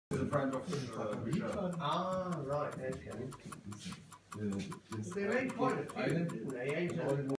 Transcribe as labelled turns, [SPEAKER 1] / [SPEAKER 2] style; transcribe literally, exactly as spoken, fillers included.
[SPEAKER 1] He's a friend of uh, Michelle.
[SPEAKER 2] Ah, right, okay. They made quite a few, didn't they?